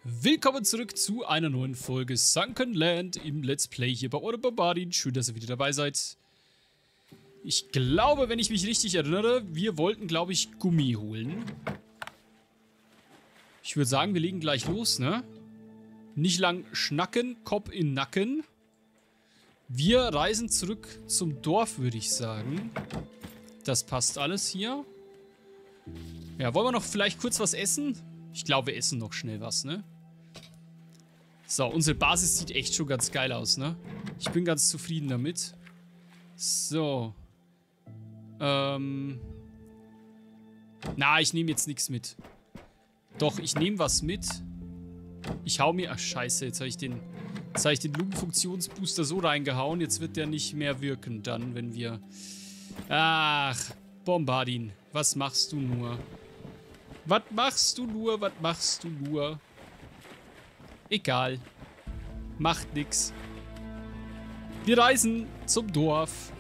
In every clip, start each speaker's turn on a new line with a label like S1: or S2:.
S1: Willkommen zurück zu einer neuen Folge Sunken Land im Let's Play hier bei Order Bombardin. Schön, dass ihr wieder dabei seid. Ich glaube, wenn ich mich richtig erinnere, wir wollten, glaube ich, Gummi holen. Ich würde sagen, wir legen gleich los, ne? Nicht lang schnacken, Kopf in Nacken. Wir reisen zurück zum Dorf, würde ich sagen. Das passt alles hier. Ja, wollen wir noch vielleicht kurz was essen? Ich glaube, wir essen noch schnell was, ne? So, unsere Basis sieht echt schon ganz geil aus, ne? Ich bin ganz zufrieden damit. So. Na, ich nehme jetzt nichts mit. Doch, ich nehme was mit. Ich hau mir... Ach, scheiße, jetzt habe ich den Lungenfunktionsbooster so reingehauen. Jetzt wird der nicht mehr wirken dann, wenn wir... Ach, Bombardin, was machst du nur? Was machst du nur? Was machst du nur? Egal. Macht nix. Wir reisen zum Dorf.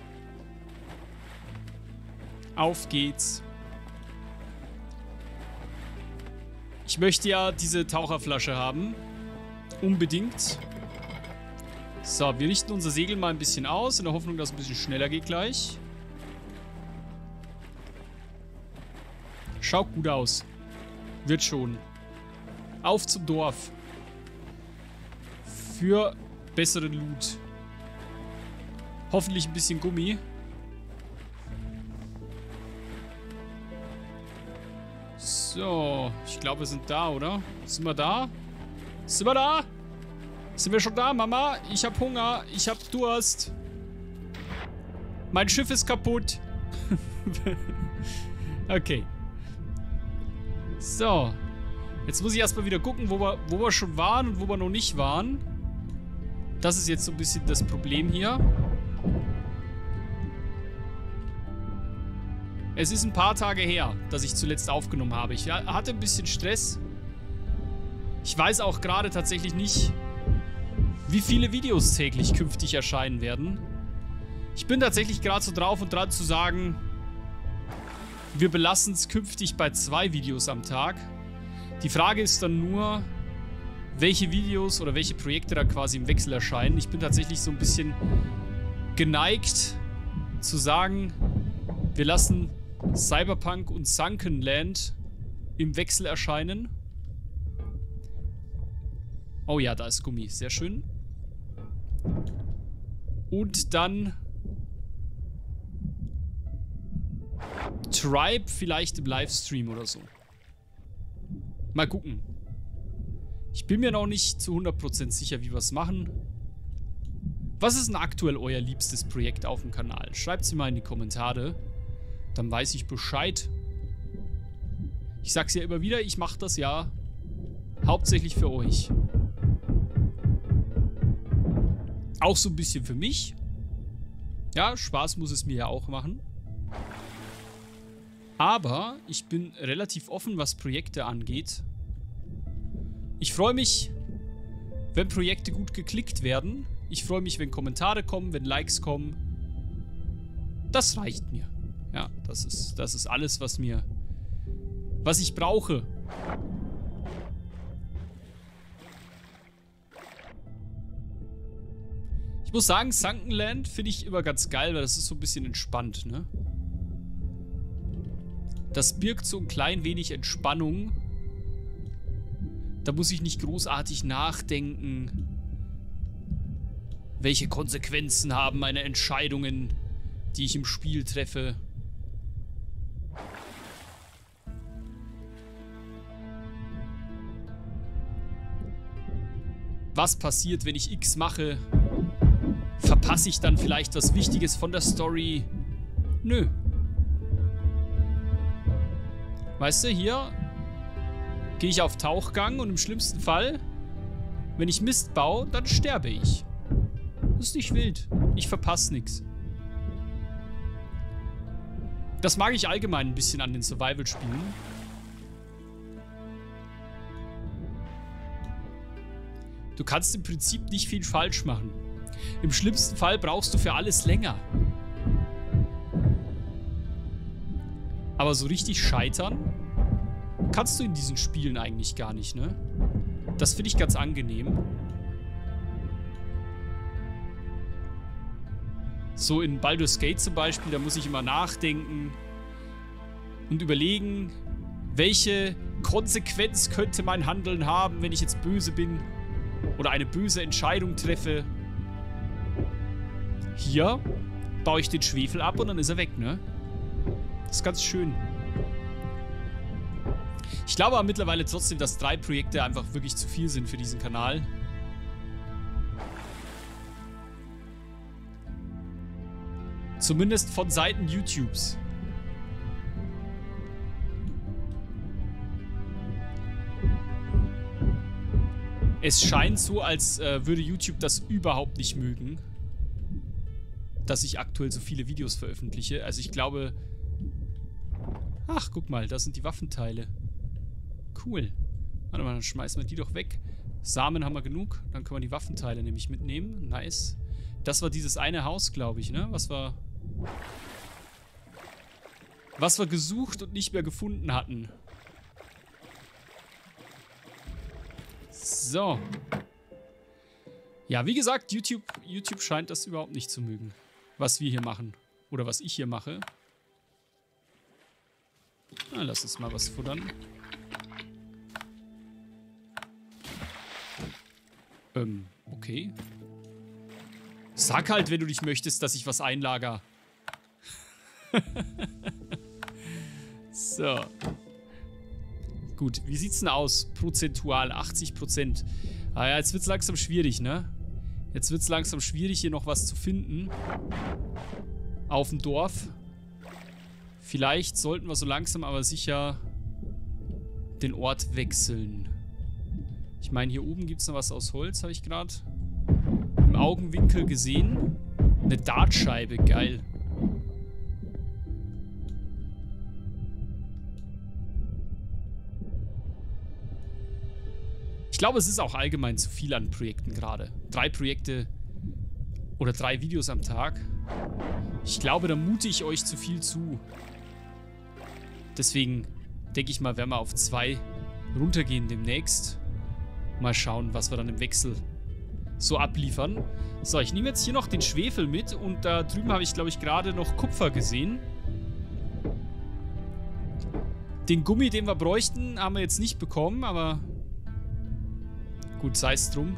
S1: Auf geht's. Ich möchte ja diese Taucherflasche haben. Unbedingt. So, wir richten unser Segel mal ein bisschen aus, in der Hoffnung, dass es ein bisschen schneller geht gleich. Schaut gut aus. Wird schon. Auf zum Dorf. Für besseren Loot. Hoffentlich ein bisschen Gummi. So, ich glaube, wir sind da, oder? Sind wir da? Sind wir da? Sind wir schon da, Mama? Ich habe Hunger. Ich habe Durst. Mein Schiff ist kaputt. Okay. So. Jetzt muss ich erstmal wieder gucken, wo wir schon waren und wo wir noch nicht waren. Das ist jetzt so ein bisschen das Problem hier. Es ist ein paar Tage her, dass ich zuletzt aufgenommen habe. Ich hatte ein bisschen Stress. Ich weiß auch gerade tatsächlich nicht, wie viele Videos täglich künftig erscheinen werden. Ich bin tatsächlich gerade so drauf und dran zu sagen, wir belassen es künftig bei 2 Videos am Tag. Die Frage ist dann nur, welche Videos oder welche Projekte da quasi im Wechsel erscheinen. Ich bin tatsächlich so ein bisschen geneigt zu sagen, wir lassen Cyberpunk und Sunken Land im Wechsel erscheinen. Oh ja, da ist Gummi. Sehr schön. Und dann Tribe vielleicht im Livestream oder so. Mal gucken. Ich bin mir noch nicht zu 100% sicher, wie wir es machen. Was ist denn aktuell euer liebstes Projekt auf dem Kanal? Schreibt es mir mal in die Kommentare. Dann weiß ich Bescheid. Ich sag's ja immer wieder, ich mache das ja hauptsächlich für euch. Auch so ein bisschen für mich. Ja, Spaß muss es mir ja auch machen. Aber ich bin relativ offen, was Projekte angeht. Ich freue mich, wenn Projekte gut geklickt werden. Ich freue mich, wenn Kommentare kommen, wenn Likes kommen. Das reicht mir. Ja, das ist alles, was ich brauche. Ich muss sagen, Sunken Land finde ich immer ganz geil, weil das ist so ein bisschen entspannt, ne? Das birgt so ein klein wenig Entspannung. Da muss ich nicht großartig nachdenken. Welche Konsequenzen haben meine Entscheidungen, die ich im Spiel treffe? Was passiert, wenn ich X mache? Verpasse ich dann vielleicht was Wichtiges von der Story? Nö. Weißt du, hier gehe ich auf Tauchgang und im schlimmsten Fall, wenn ich Mist baue, dann sterbe ich. Das ist nicht wild. Ich verpasse nichts. Das mag ich allgemein ein bisschen an den Survival-Spielen. Du kannst im Prinzip nicht viel falsch machen. Im schlimmsten Fall brauchst du für alles länger. Aber so richtig scheitern kannst du in diesen Spielen eigentlich gar nicht, ne? Das finde ich ganz angenehm. So in Baldur's Gate zum Beispiel, da muss ich immer nachdenken und überlegen, welche Konsequenz könnte mein Handeln haben, wenn ich jetzt böse bin oder eine böse Entscheidung treffe. Hier baue ich den Schwefel ab und dann ist er weg, ne? Das ist ganz schön. Ich glaube aber mittlerweile trotzdem, dass 3 Projekte einfach wirklich zu viel sind für diesen Kanal. Zumindest von Seiten YouTubes. Es scheint so, als würde YouTube das überhaupt nicht mögen, dass ich aktuell so viele Videos veröffentliche. Also ich glaube... Ach, guck mal, da sind die Waffenteile. Cool. Warte mal, dann schmeißen wir die doch weg. Samen haben wir genug. Dann können wir die Waffenteile nämlich mitnehmen. Nice. Das war dieses eine Haus, glaube ich, ne? Was wir gesucht und nicht mehr gefunden hatten. So. Ja, wie gesagt, YouTube scheint das überhaupt nicht zu mögen, was wir hier machen. Oder was ich hier mache. Na, lass uns mal was futtern. Okay. Sag halt, wenn du nicht möchtest, dass ich was einlager. So. Gut, wie sieht's denn aus? Prozentual, 80%. Ah ja, jetzt wird's langsam schwierig, ne? Jetzt wird's langsam schwierig, hier noch was zu finden. Auf dem Dorf. Vielleicht sollten wir so langsam aber sicher den Ort wechseln. Ich meine, hier oben gibt es noch was aus Holz, habe ich gerade im Augenwinkel gesehen. Eine Dartscheibe, geil. Ich glaube, es ist auch allgemein zu viel an Projekten gerade. 3 Projekte oder 3 Videos am Tag. Ich glaube, da mute ich euch zu viel zu. Deswegen denke ich mal, werden wir auf 2 runtergehen demnächst. Mal schauen, was wir dann im Wechsel so abliefern. So, ich nehme jetzt hier noch den Schwefel mit und da drüben habe ich, glaube ich, gerade noch Kupfer gesehen. Den Gummi, den wir bräuchten, haben wir jetzt nicht bekommen, aber gut, sei es drum.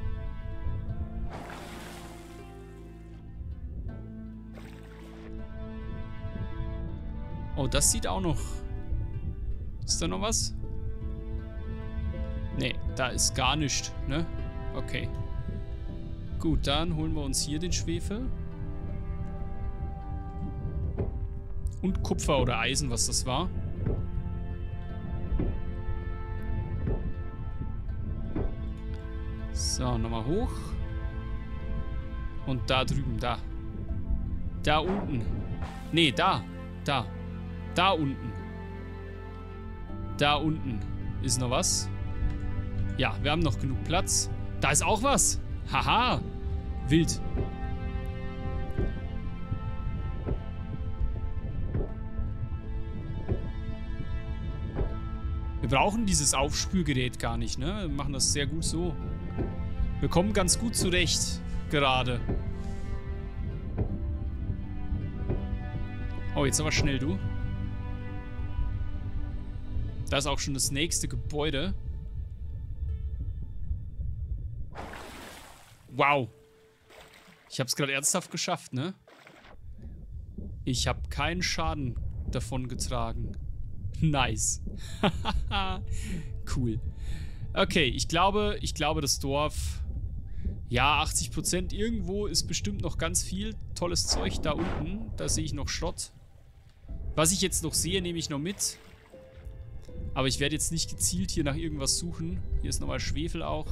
S1: Oh, das sieht auch noch... Ist da noch was? Nee, da ist gar nichts, ne? Okay. Gut, dann holen wir uns hier den Schwefel. Und Kupfer oder Eisen, was das war. So, nochmal hoch. Und da drüben, da. Da unten. Nee, da. Da. Da unten. Da unten ist noch was. Ja, wir haben noch genug Platz. Da ist auch was. Haha. Wild. Wir brauchen dieses Aufspürgerät gar nicht, ne? Wir machen das sehr gut so. Wir kommen ganz gut zurecht. Gerade. Oh, jetzt aber schnell, du. Da ist auch schon das nächste Gebäude. Wow. Ich habe es gerade ernsthaft geschafft, ne? Ich habe keinen Schaden davon getragen. Nice. Cool. Okay, ich glaube, das Dorf... Ja, 80%. Irgendwo ist bestimmt noch ganz viel tolles Zeug da unten. Da sehe ich noch Schrott. Was ich jetzt noch sehe, nehme ich noch mit. Aber ich werde jetzt nicht gezielt hier nach irgendwas suchen. Hier ist nochmal Schwefel auch.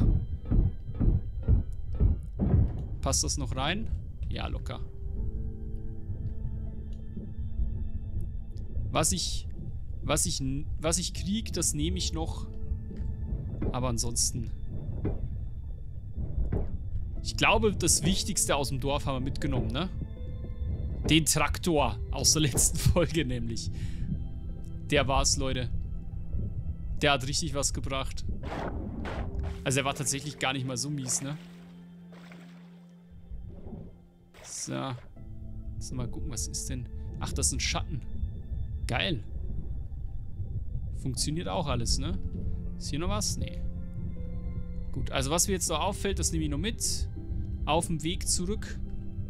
S1: Passt das noch rein? Ja, locker. Was ich kriege, das nehme ich noch. Aber ansonsten... Ich glaube, das Wichtigste aus dem Dorf haben wir mitgenommen, ne? Den Traktor aus der letzten Folge nämlich. Der war's, Leute. Der hat richtig was gebracht. Also er war tatsächlich gar nicht mal so mies, ne? So. Jetzt mal gucken, was ist denn... Ach, das ist ein Schatten. Geil. Funktioniert auch alles, ne? Ist hier noch was? Nee. Gut, also was mir jetzt noch auffällt, das nehme ich noch mit. Auf dem Weg zurück.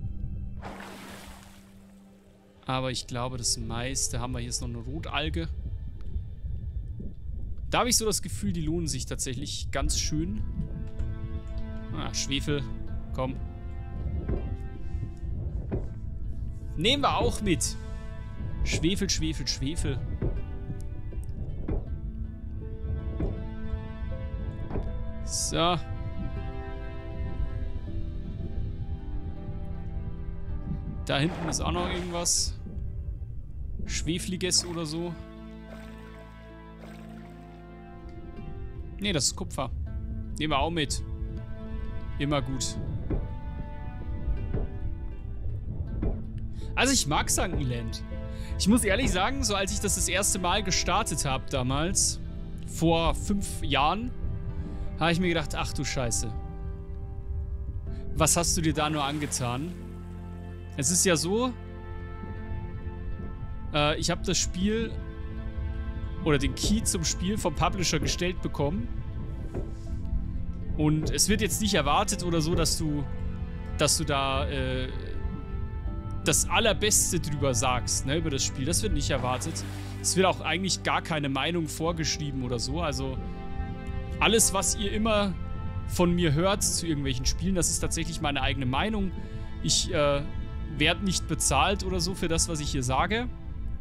S1: Aber ich glaube, das meiste haben wir. Hier ist noch eine Rotalge. Da habe ich so das Gefühl, die lohnen sich tatsächlich ganz schön. Ah, Schwefel. Komm. Nehmen wir auch mit. Schwefel, Schwefel, Schwefel. So. Da hinten ist auch noch irgendwas. Schwefliges oder so. Ne, das ist Kupfer. Nehmen wir auch mit. Immer gut. Also ich mag Sunkenland. Ich muss ehrlich sagen, so als ich das erste Mal gestartet habe damals, vor 5 Jahren, habe ich mir gedacht, ach du Scheiße. Was hast du dir da nur angetan? Es ist ja so, ich habe das Spiel oder den Key zum Spiel vom Publisher gestellt bekommen. Und es wird jetzt nicht erwartet oder so, dass du da das Allerbeste drüber sagst, ne, über das Spiel. Das wird nicht erwartet. Es wird auch eigentlich gar keine Meinung vorgeschrieben oder so. Also alles, was ihr immer von mir hört zu irgendwelchen Spielen, das ist tatsächlich meine eigene Meinung. Ich werde nicht bezahlt oder so für das, was ich hier sage.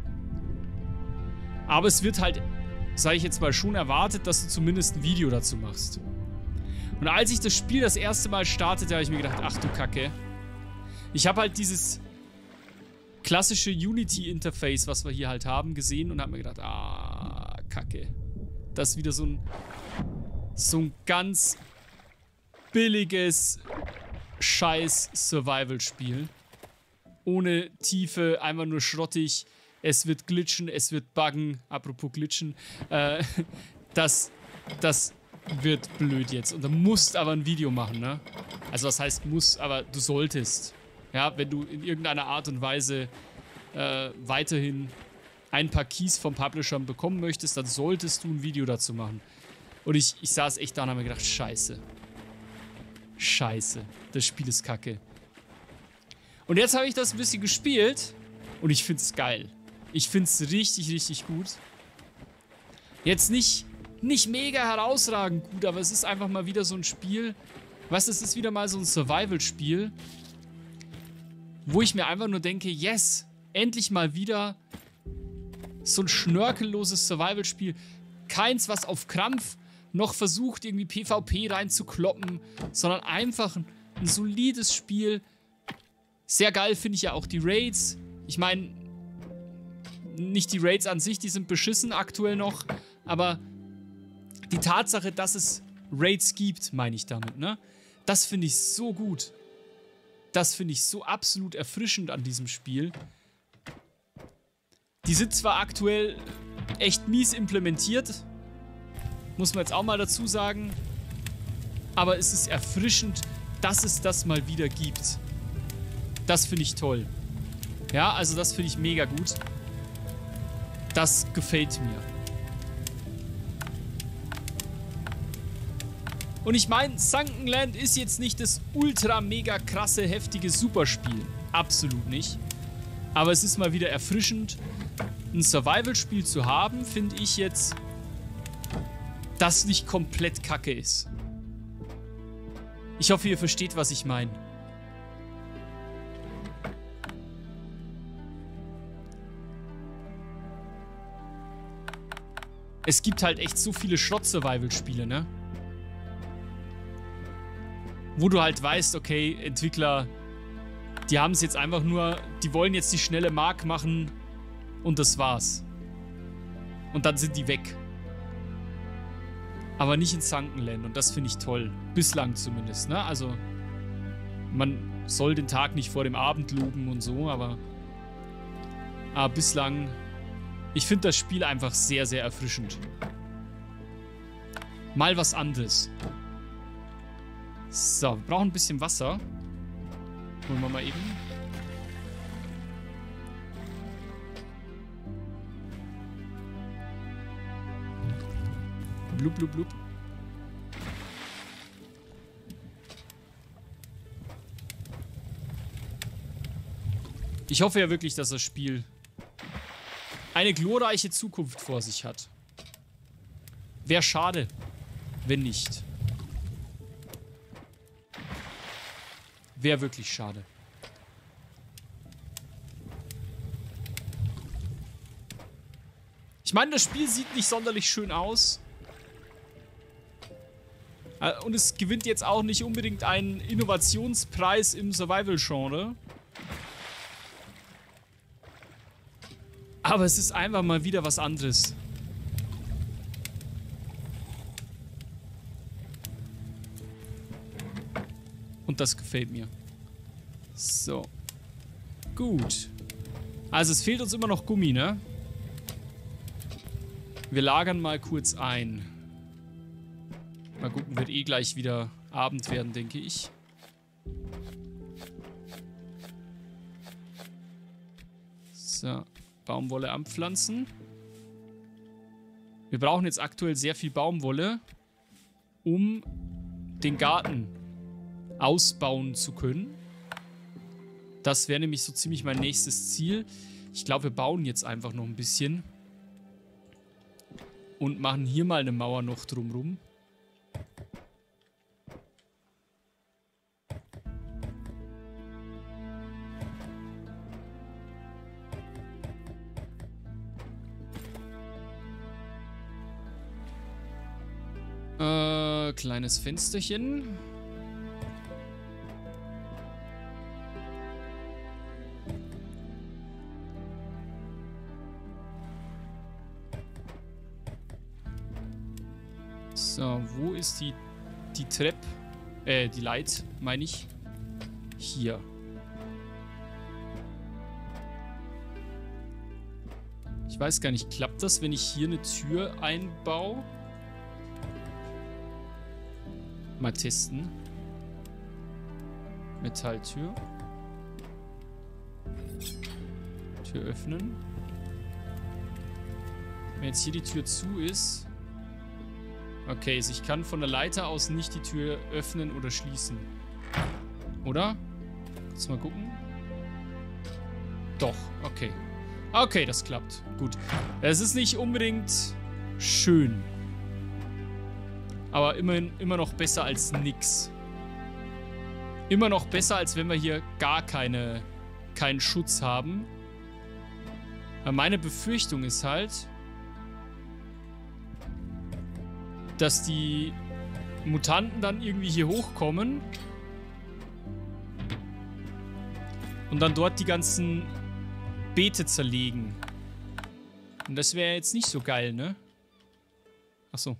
S1: Aber es wird halt, sage ich jetzt mal, schon erwartet, dass du zumindest ein Video dazu machst. Und als ich das Spiel das erste Mal startete, habe ich mir gedacht, ach du Kacke. Ich habe halt dieses klassische Unity-Interface, was wir hier halt haben, gesehen und habe mir gedacht, ah, Kacke. Das ist wieder so ein ganz billiges Scheiß-Survival-Spiel. Ohne Tiefe, einfach nur schrottig. Es wird glitschen, es wird buggen. Apropos glitschen. Das wird blöd jetzt. Und du musst aber ein Video machen, ne? Also was heißt muss, aber du solltest. Ja, wenn du in irgendeiner Art und Weise weiterhin ein paar Keys vom Publisher bekommen möchtest, dann solltest du ein Video dazu machen. Und ich saß echt da und habe mir gedacht, scheiße. Scheiße. Das Spiel ist kacke. Und jetzt habe ich das ein bisschen gespielt und ich finde es geil. Ich finde es richtig, richtig gut. Jetzt nicht mega herausragend gut, aber es ist einfach mal wieder so ein Spiel. Weißt du, es ist wieder mal so ein Survival-Spiel, wo ich mir einfach nur denke, yes, endlich mal wieder so ein schnörkelloses Survival-Spiel. Keins, was auf Krampf noch versucht, irgendwie PvP reinzukloppen, sondern einfach ein solides Spiel. Sehr geil finde ich ja auch die Raids. Ich meine, nicht die Raids an sich, die sind beschissen aktuell noch, aber die Tatsache, dass es Raids gibt, meine ich damit, ne? Das finde ich so gut. Das finde ich so absolut erfrischend an diesem Spiel. Die sind zwar aktuell echt mies implementiert, muss man jetzt auch mal dazu sagen, aber es ist erfrischend, dass es das mal wieder gibt. Das finde ich toll. Ja, also das finde ich mega gut. Das gefällt mir. Und ich meine, Sunkenland ist jetzt nicht das ultra mega krasse, heftige Superspiel. Absolut nicht. Aber es ist mal wieder erfrischend, ein Survival-Spiel zu haben, finde ich jetzt, das nicht komplett kacke ist. Ich hoffe, ihr versteht, was ich meine. Es gibt halt echt so viele Schrott-Survival-Spiele, ne? Wo du halt weißt, okay, Entwickler, die haben es jetzt einfach nur, die wollen jetzt die schnelle Mark machen und das war's. Und dann sind die weg. Aber nicht in Sunkenland und das finde ich toll. Bislang zumindest, ne? Also, man soll den Tag nicht vor dem Abend loben und so, aber bislang, ich finde das Spiel einfach sehr, sehr erfrischend. Mal was anderes. So, wir brauchen ein bisschen Wasser. Holen wir mal eben. Blub, blub, blub. Ich hoffe ja wirklich, dass das Spiel eine glorreiche Zukunft vor sich hat. Wäre schade, wenn nicht. Wäre wirklich schade. Ich meine, das Spiel sieht nicht sonderlich schön aus. Und es gewinnt jetzt auch nicht unbedingt einen Innovationspreis im Survival-Genre. Aber es ist einfach mal wieder was anderes. Und das gefällt mir. So. Gut. Also es fehlt uns immer noch Gummi, ne? Wir lagern mal kurz ein. Mal gucken, wird eh gleich wieder Abend werden, denke ich. So. Baumwolle anpflanzen. Wir brauchen jetzt aktuell sehr viel Baumwolle, um den Garten ausbauen zu können. Das wäre nämlich so ziemlich mein nächstes Ziel. Ich glaube, wir bauen jetzt einfach noch ein bisschen. Und machen hier mal eine Mauer noch drumrum. Kleines Fensterchen. So, wo ist die Treppe? Die Leit, meine ich. Hier. Ich weiß gar nicht, klappt das, wenn ich hier eine Tür einbaue? Mal testen. Metalltür. Tür öffnen. Wenn jetzt hier die Tür zu ist. Okay, also ich kann von der Leiter aus nicht die Tür öffnen oder schließen. Oder? Kurz mal gucken. Doch, okay. Okay, das klappt. Gut. Es ist nicht unbedingt schön. Aber immerhin immer noch besser als nix. Immer noch besser, als wenn wir hier gar keinen Schutz haben. Aber meine Befürchtung ist halt, dass die Mutanten dann irgendwie hier hochkommen und dann dort die ganzen Beete zerlegen. Und das wäre jetzt nicht so geil, ne? Ach so.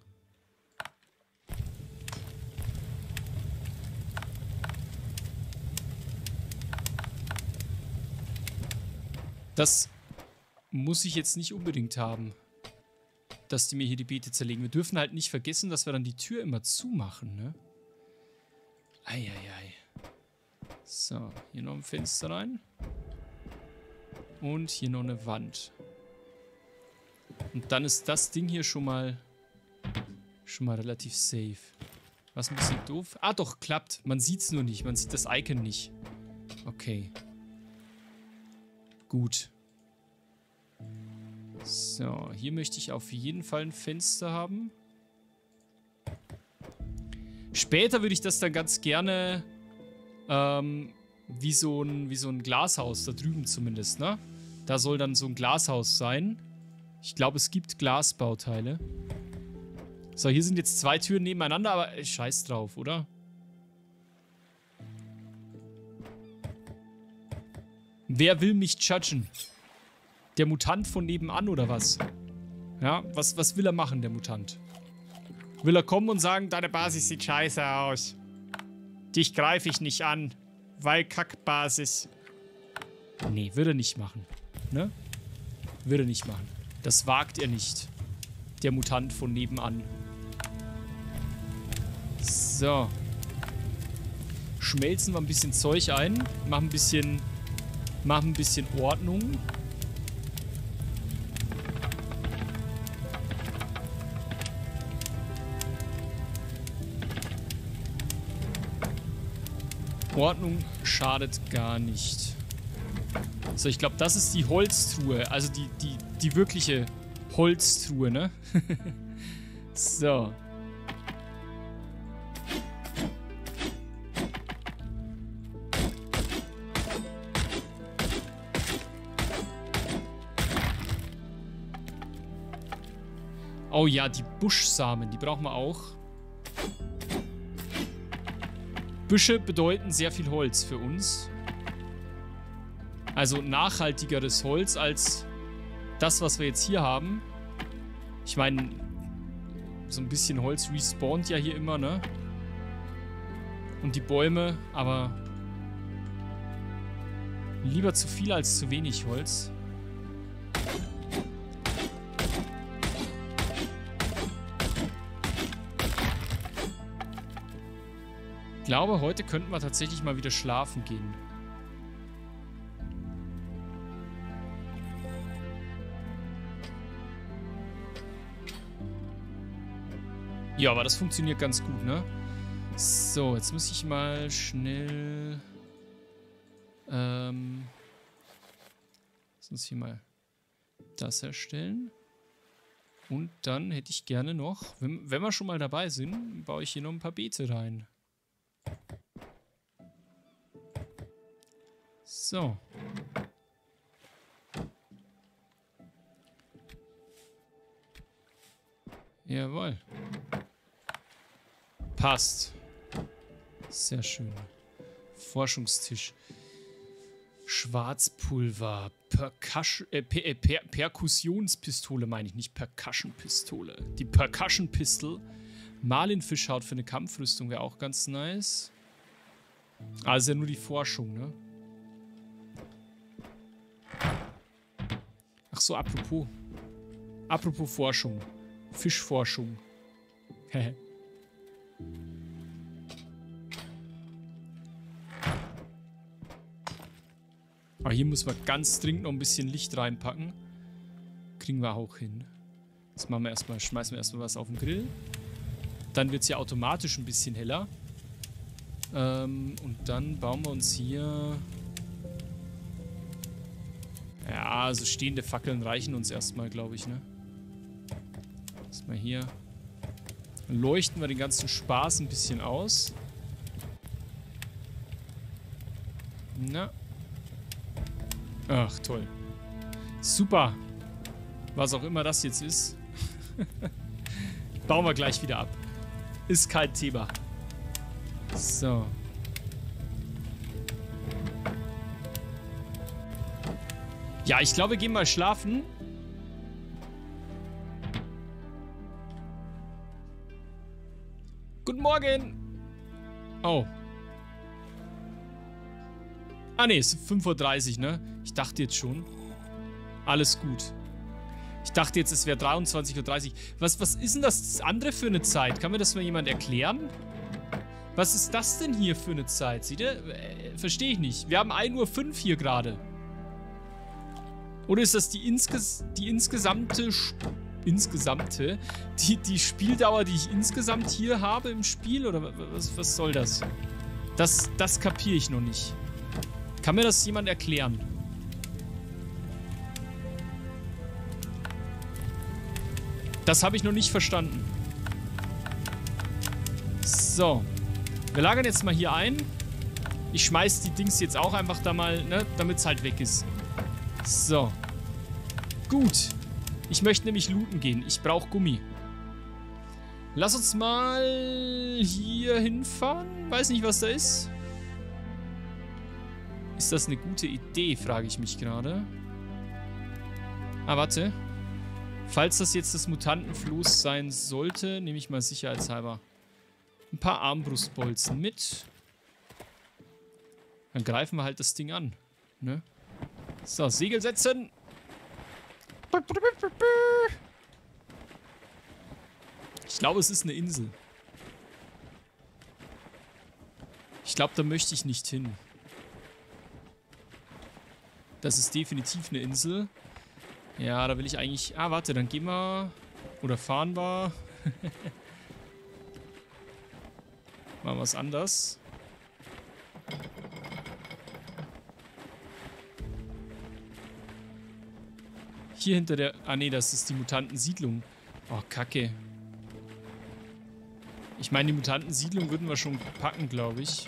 S1: Das muss ich jetzt nicht unbedingt haben, dass die mir hier die Beete zerlegen. Wir dürfen halt nicht vergessen, dass wir dann die Tür immer zumachen, ne? Eieiei. So, hier noch ein Fenster rein. Und hier noch eine Wand. Und dann ist das Ding hier schon mal relativ safe. Was ein bisschen doof. Ah, doch, klappt. Man sieht es nur nicht. Man sieht das Icon nicht. Okay. Gut. So, hier möchte ich auf jeden Fall ein Fenster haben. Später würde ich das dann ganz gerne wie so ein Glashaus, da drüben zumindest, ne? Da soll dann so ein Glashaus sein. Ich glaube, es gibt Glasbauteile. So, hier sind jetzt 2 Türen nebeneinander, aber scheiß drauf, oder? Wer will mich judgen? Der Mutant von nebenan oder was? Ja, was will er machen, der Mutant? Will er kommen und sagen, deine Basis sieht scheiße aus. Dich greife ich nicht an, weil Kackbasis. Nee, würde er nicht machen. Ne? Würde er nicht machen. Das wagt er nicht. Der Mutant von nebenan. So. Schmelzen wir ein bisschen Zeug ein. Machen ein bisschen Ordnung. Ordnung schadet gar nicht. So, ich glaube, das ist die Holztruhe. Also die wirkliche Holztruhe, ne? So. Oh ja, die Buschsamen, die brauchen wir auch. Büsche bedeuten sehr viel Holz für uns. Also nachhaltigeres Holz als das, was wir jetzt hier haben. Ich meine, so ein bisschen Holz respawnt ja hier immer, ne? Und die Bäume, aber lieber zu viel als zu wenig Holz. Ich glaube, heute könnten wir tatsächlich mal wieder schlafen gehen. Ja, aber das funktioniert ganz gut, ne? So, jetzt muss ich mal schnell... sonst hier mal das herstellen. Und dann hätte ich gerne noch, wenn wir schon mal dabei sind, baue ich hier noch ein paar Beete rein. So. Jawohl. Passt. Sehr schön. Forschungstisch. Schwarzpulver. Perkussionspistole meine ich, nicht Percussion-Pistole. Die Percussion-Pistol. Marlinfischhaut für eine Kampfrüstung wäre auch ganz nice. Also ja nur die Forschung, ne? Ach so, apropos. Apropos Forschung. Fischforschung. Hehe. Aber hier muss man ganz dringend noch ein bisschen Licht reinpacken. Kriegen wir auch hin. Jetzt machen wir erstmal, schmeißen wir erstmal was auf den Grill. Dann wird es ja automatisch ein bisschen heller. Und dann bauen wir uns hier... Ja, also stehende Fackeln reichen uns erstmal, glaube ich, ne? Erstmal hier. Dann leuchten wir den ganzen Spaß ein bisschen aus. Na. Ach, toll. Super. Was auch immer das jetzt ist. Bauen wir gleich wieder ab. Ist kein Thema. So. Ja, ich glaube, wir gehen mal schlafen. Guten Morgen. Oh. Ah, ne, es ist 5:30 Uhr, ne? Ich dachte jetzt schon. Alles gut. Ich dachte jetzt, es wäre 23:30 Uhr. Was ist denn das andere für eine Zeit? Kann mir das mal jemand erklären? Was ist das denn hier für eine Zeit? Seht ihr? Verstehe ich nicht. Wir haben 1:05 Uhr hier gerade. Oder ist das die insgesamte Spieldauer, die ich insgesamt hier habe im Spiel? Oder was soll das? Das kapiere ich noch nicht. Kann mir das jemand erklären? Das habe ich noch nicht verstanden. So. Wir lagern jetzt mal hier ein. Ich schmeiß die Dings jetzt auch einfach da mal, ne, damit es halt weg ist. So. Gut. Ich möchte nämlich looten gehen. Ich brauche Gummi. Lass uns mal hier hinfahren. Weiß nicht, was da ist. Ist das eine gute Idee, frage ich mich gerade. Ah, warte. Falls das jetzt das Mutantenfloß sein sollte, nehme ich mal sicherheitshalber ein paar Armbrustbolzen mit. Dann greifen wir halt das Ding an. Ne? So, Segel setzen. Ich glaube, es ist eine Insel. Ich glaube, da möchte ich nicht hin. Das ist definitiv eine Insel. Ja, da will ich eigentlich... Ah, warte, dann gehen wir... Oder fahren wir... Machen wir was anders. Hier hinter der... Ah, nee, das ist die Mutantensiedlung. Oh, Kacke. Ich meine, die Mutantensiedlung würden wir schon packen, glaube ich.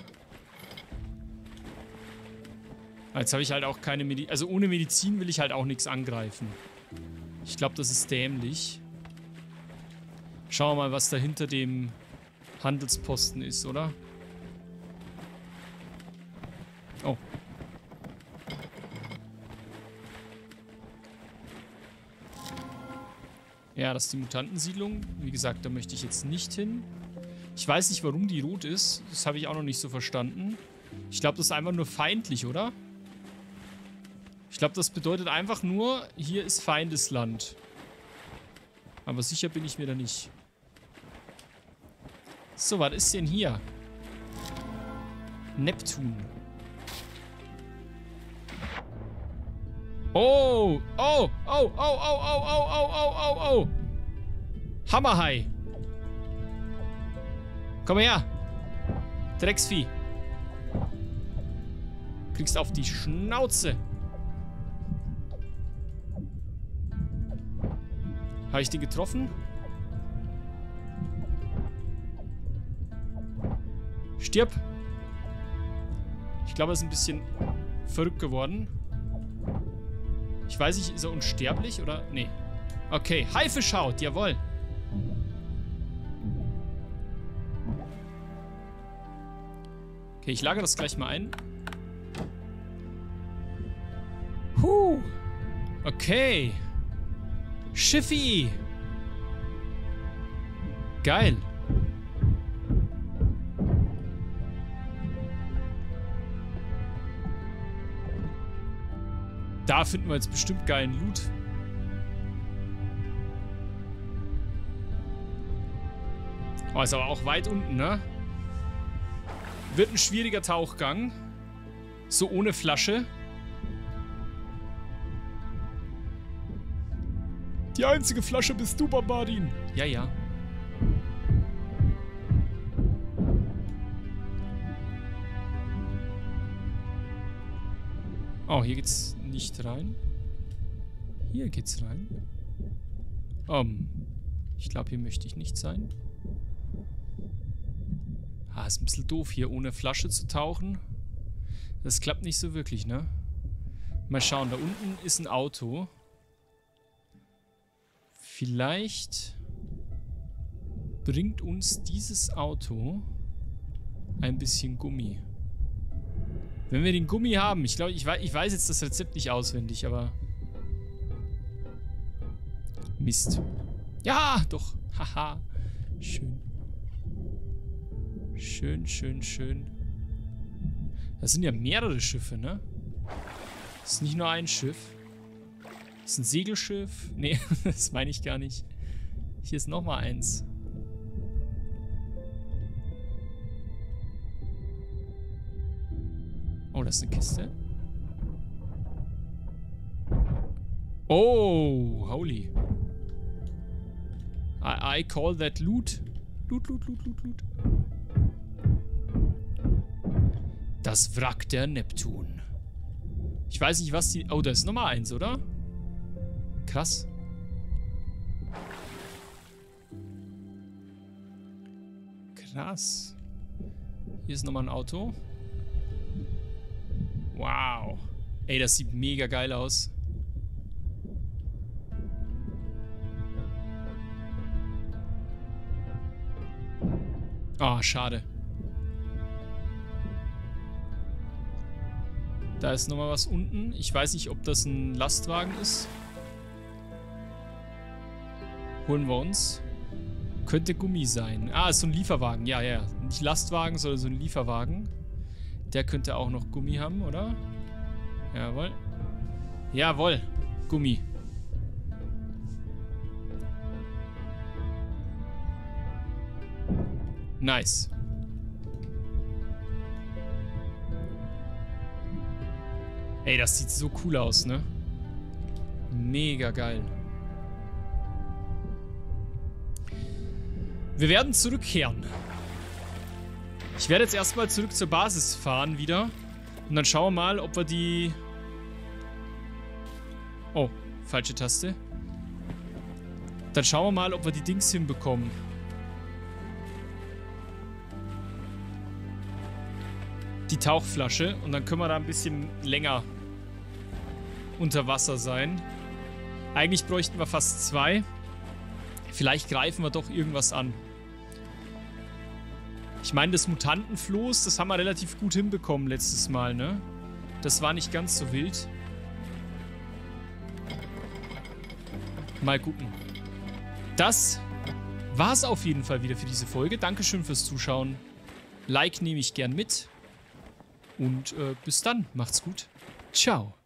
S1: Jetzt habe ich halt auch keine Medizin. Also ohne Medizin will ich halt auch nichts angreifen. Ich glaube, das ist dämlich. Schauen wir mal, was da hinter dem Handelsposten ist, oder? Oh. Ja, das ist die Mutantensiedlung. Wie gesagt, da möchte ich jetzt nicht hin. Ich weiß nicht, warum die rot ist. Das habe ich auch noch nicht so verstanden. Ich glaube, das ist einfach nur feindlich, oder? Ich glaube, das bedeutet einfach nur, hier ist Feindesland. Aber sicher bin ich mir da nicht. So, was ist denn hier? Neptun. Oh! Oh! Oh! Oh! Oh! Oh! Oh! Oh! Oh! Oh! Oh! Hammerhai! Komm her! Drecksvieh! Kriegst auf die Schnauze! Habe ich den getroffen? Stirb! Ich glaube, er ist ein bisschen verrückt geworden. Ich weiß nicht, ist er unsterblich oder? Nee. Okay, Haifischhaut, jawohl. Okay, ich lagere das gleich mal ein. Okay. Schiffi. Geil. Da finden wir jetzt bestimmt geilen Loot. Oh, ist aber auch weit unten, ne? Wird ein schwieriger Tauchgang. So ohne Flasche. Die einzige Flasche bist du, Barbadin. Ja, ja. Oh, hier geht's nicht rein. Hier geht's rein. Ich glaube, hier möchte ich nicht sein. Ah, ist ein bisschen doof, hier ohne Flasche zu tauchen. Das klappt nicht so wirklich, ne? Mal schauen, da unten ist ein Auto. Vielleicht bringt uns dieses Auto ein bisschen Gummi. Wenn wir den Gummi haben, ich glaube, ich weiß jetzt das Rezept nicht auswendig, aber... Mist. Ja, doch. Haha. Schön. Schön, schön, schön. Das sind ja mehrere Schiffe, ne? Das ist nicht nur ein Schiff. Das ist ein Segelschiff. Nee, das meine ich gar nicht. Hier ist nochmal eins. Oh, das ist eine Kiste. Oh, holy. I call that loot. Loot, loot, loot, loot, loot. Das Wrack der Neptun. Ich weiß nicht, was die... Oh, da ist Nummer 1, oder? Krass. Krass. Hier ist nochmal ein Auto. Wow. Ey, das sieht mega geil aus. Oh, schade. Da ist nochmal was unten. Ich weiß nicht, ob das ein Lastwagen ist. Holen wir uns. Könnte Gummi sein. Ah, ist so ein Lieferwagen. Ja, ja. Nicht Lastwagen, sondern so ein Lieferwagen. Der könnte auch noch Gummi haben, oder? Jawohl. Jawohl. Gummi. Ey, das sieht so cool aus, ne? Mega geil. Wir werden zurückkehren. Ich werde jetzt erstmal zurück zur Basis fahren wieder. Und dann schauen wir mal, ob wir die... Oh, falsche Taste. Dann schauen wir mal, ob wir die Dings hinbekommen. Die Tauchflasche. Und dann können wir da ein bisschen länger unter Wasser sein. Eigentlich bräuchten wir fast 2. Vielleicht greifen wir doch irgendwas an. Ich meine, das Mutantenfloß, das haben wir relativ gut hinbekommen letztes Mal, ne? Das war nicht ganz so wild. Mal gucken. Das war's auf jeden Fall wieder für diese Folge. Dankeschön fürs Zuschauen. Like nehme ich gern mit. Und bis dann. Macht's gut. Ciao.